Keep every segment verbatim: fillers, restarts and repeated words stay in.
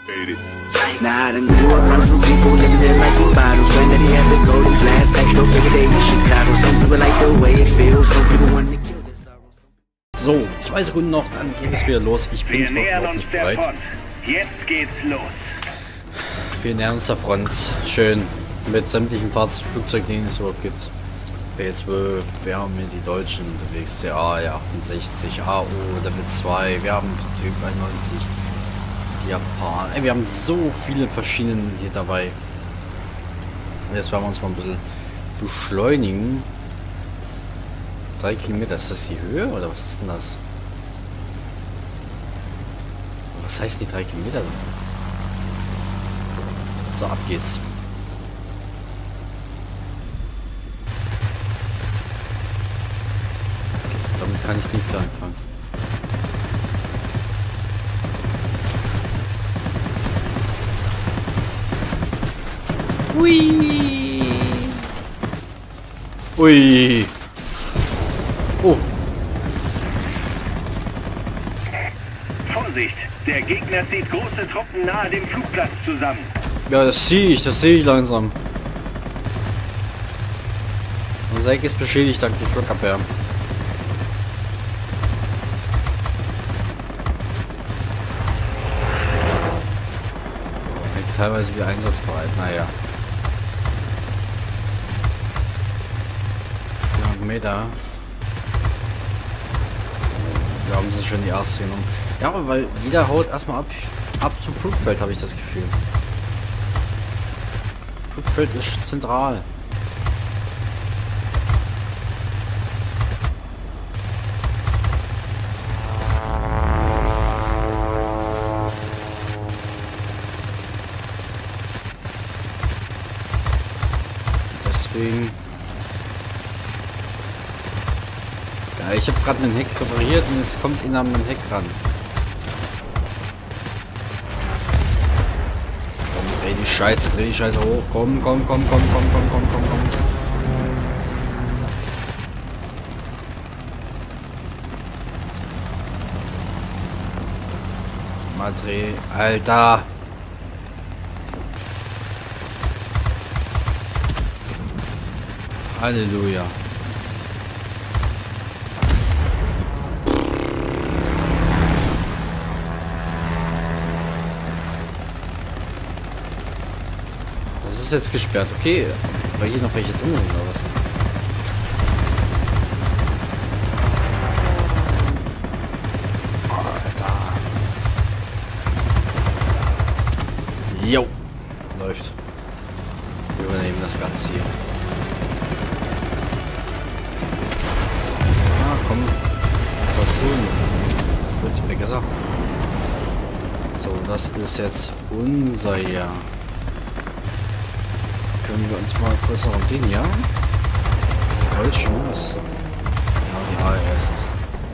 Nah, I done grew up around some people living their life in bottles. Granddaddy had the golden flask, backstop every day in Chicago. Some people like the way it feels, some people want to kill their sorrows. So, zwei Sekunden noch, dann geht es wieder los. Ich bin Wir zwar nähern überhaupt uns nicht der bereit. Front. Jetzt geht's los. Wir nähern uns der Front. Schön. Mit sämtlichen Flugzeugen, die es überhaupt gibt. P zwölf, wir haben hier die Deutschen unterwegs, der A E achtundsechzig, A O, Level zwei, wir haben Typ einundneunzig, die Japaner. Ey, wir haben so viele verschiedene hier dabei. Jetzt werden wir uns mal ein bisschen beschleunigen. Drei Kilometer, ist das die Höhe oder was ist denn das? Was heißt die drei Kilometer? So, ab geht's. Damit kann ich nicht viel anfangen. Hui! Ui! Oh! Vorsicht, der Gegner zieht große Truppen nahe dem Flugplatz zusammen. Ja, das sehe ich, das sehe ich langsam. Unser Eck ist beschädigt dank der Flugabwehr. Teilweise wie einsatzbereit, naja. vierhundert Meter. Wir haben sie schon die erste genommen. Ja, aber weil jeder haut erstmal ab, ab zum Flugfeld, habe ich das Gefühl. Flugfeld ist zentral. Deswegen. Ja, ich habe gerade einen Heck repariert und jetzt kommt ihn an den Heck ran. Komm, dreh die Scheiße, dreh die Scheiße hoch. Komm, komm, komm, komm, komm, komm, komm, komm, komm. Mal dreh. Alter! Halleluja. Das ist jetzt gesperrt. Okay, weil hier noch welche drin sind oder was? Alter. Jo. Läuft. Wir übernehmen das Ganze hier. Komm, was tun? Gut, weg ist er. So, das ist jetzt unser hier. Können wir uns mal kurz noch um den hier? Deutschen, was? Ja, die A R ist es.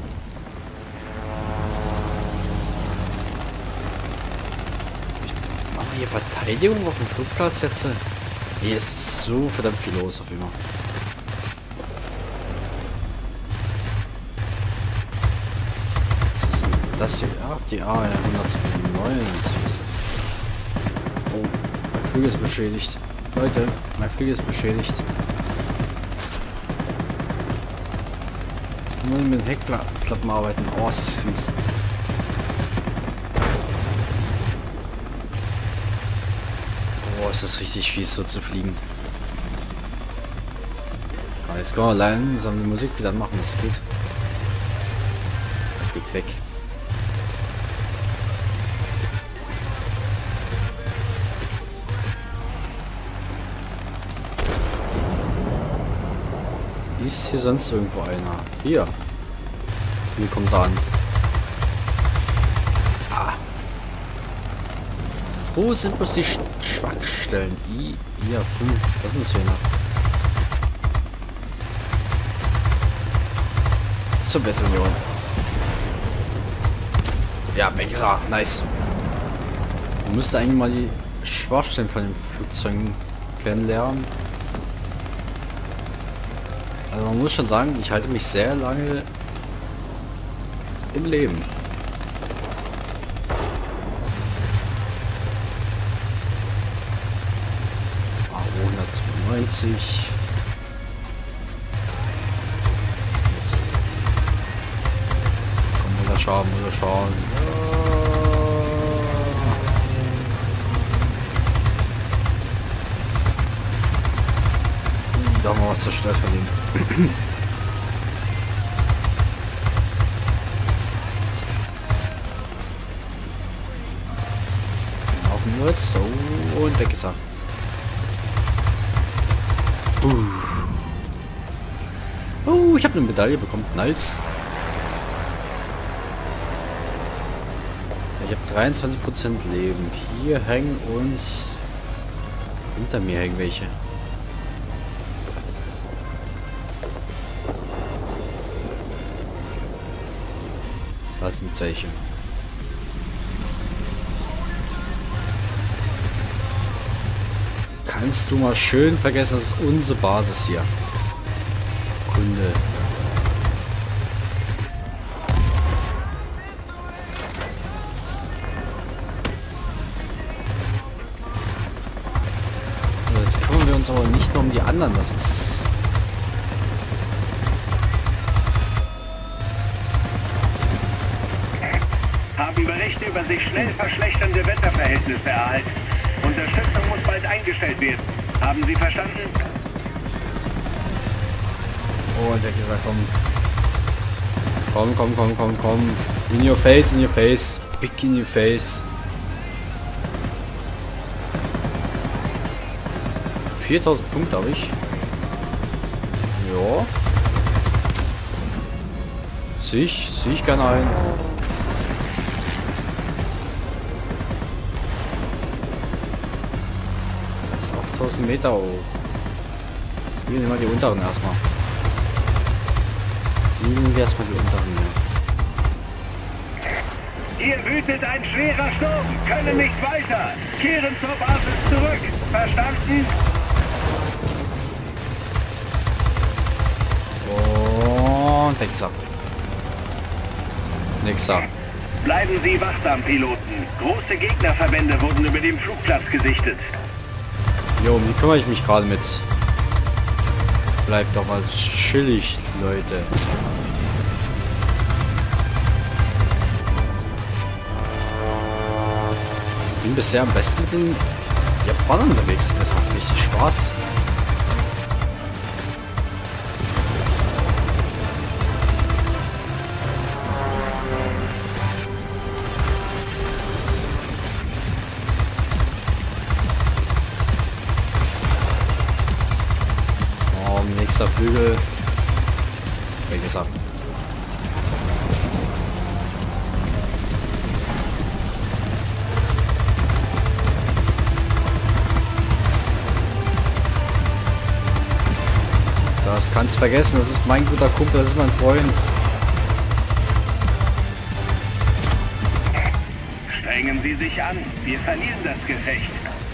Machen wir hier Verteidigung auf dem Flugplatz jetzt? Hier ist so verdammt viel los auf immer. Das hier, ach, die A R hundertneunundneunzig. Oh, mein Flügel ist beschädigt. Leute, mein Flügel ist beschädigt. Ich muss mit den Heckklappen arbeiten. Oh, ist das fies. Oh, ist das richtig fies, so zu fliegen. Aber jetzt können wir langsam die Musik wieder machen, das geht. Das fliegt weg. Ist hier sonst irgendwo einer? Hier. Hier kommt sie an. Ah. Wo sind bloß die Sch Schwachstellen? I, hier, fünf. Was ist das für einer? Sowjetunion. Ja, weg ist er. Nice. Man müsste eigentlich mal die Schwachstellen von den Flugzeugen kennenlernen. Also man muss schon sagen, ich halte mich sehr lange im Leben. vierzig. Komm, oder Schaden, oder Schaden. Da haben wir was zerstört von ihm. Auf den Wurz. So, und weg ist er. Uh. Oh, ich habe eine Medaille bekommen. Nice. Ich habe dreiundzwanzig Prozent Leben. Hier hängen uns... Hinter mir hängen welche. Das sind welche. Kannst du mal schön vergessen, das ist unsere Basis hier. Kunde. So, jetzt kümmern wir uns aber nicht nur um die anderen, das ist... Haben Berichte über sich schnell verschlechternde Wetterverhältnisse erhalten. Unterstützung muss bald eingestellt werden. Haben Sie verstanden? Oh, und der gesagt, komm. Komm, komm, komm, komm, komm. In your face, in your face. Big in your face. viertausend Punkte habe ich. Ja. Sehe ich, sehe ich gerne ein. achttausend Meter hoch. Hier nehmen wir die unteren erstmal. Nehmen wir erstmal die unteren. Hier wütet ein schwerer Sturm. Können nicht weiter. Kehren zur Basis zurück. Verstanden? Und weg ist er. Nächster. Bleiben Sie wachsam, Piloten. Große Gegnerverbände wurden über dem Flugplatz gesichtet. Jo, um die kümmere ich mich gerade mit. Bleibt doch mal chillig, Leute. Ich bin bisher am besten mit den Japanern unterwegs. Das macht richtig Spaß. Nächster Flügel. Weg ist er. Das kannst du vergessen. Das ist mein guter Kumpel. Das ist mein Freund. Strengen Sie sich an. Wir verlieren das Gefecht.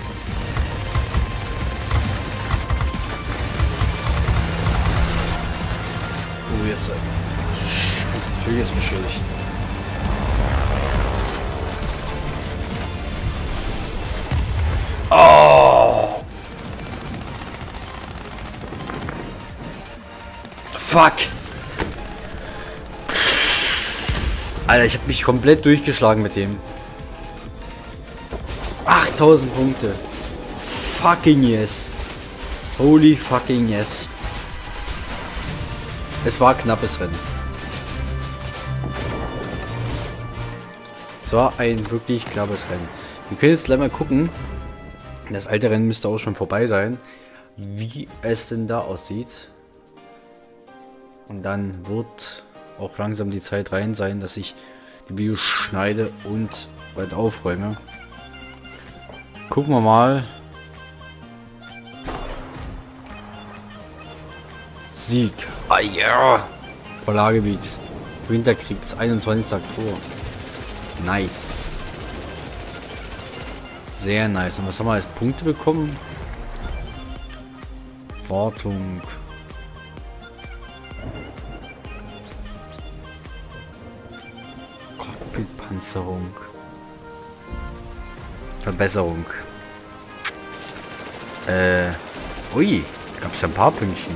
Oh, jetzt. Flügel ist beschädigt. Oh! Fuck! Alter, ich habe mich komplett durchgeschlagen mit dem. achttausend Punkte. Fucking yes. Holy fucking yes. Es war ein knappes Rennen. Es war ein wirklich knappes Rennen. Wir können jetzt gleich mal gucken. Das alte Rennen müsste auch schon vorbei sein. Wie es denn da aussieht. Und dann wird auch langsam die Zeit rein sein, dass ich die Videos schneide und bald aufräume. Gucken wir mal. Sieg. Ah ja. Polargebiet. Winterkrieg. einundzwanzigster Oktober. Nice. Sehr nice. Und was haben wir als Punkte bekommen? Wartung. Cockpitpanzerung. Verbesserung. Äh. Ui. Gab es ja ein paar Pünktchen.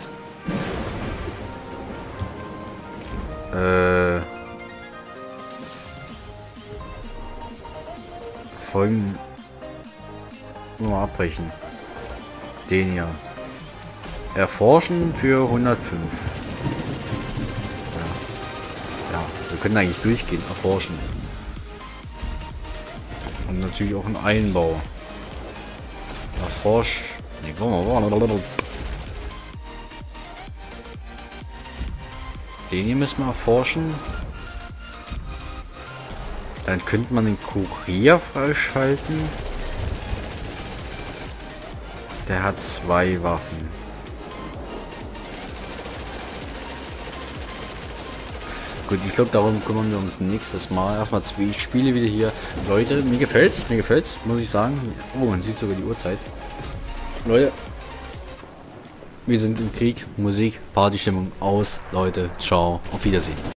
Äh... Folgen... Nur abbrechen. Den hier. Erforschen für hundertfünf. Ja. Ja, wir können eigentlich durchgehen. Erforschen. Und natürlich auch ein Einbau. Erforsch... Nee, den hier müssen wir erforschen. Dann könnte man den Kurier freischalten. Der hat zwei Waffen. Gut, ich glaube, darum kümmern wir uns nächstes Mal. Erstmal zwei Spiele wieder hier. Leute, mir gefällt's, mir gefällt's, muss ich sagen. Oh, man sieht sogar die Uhrzeit. Leute, wir sind im Krieg. Musik, Partystimmung aus. Leute, ciao, auf Wiedersehen.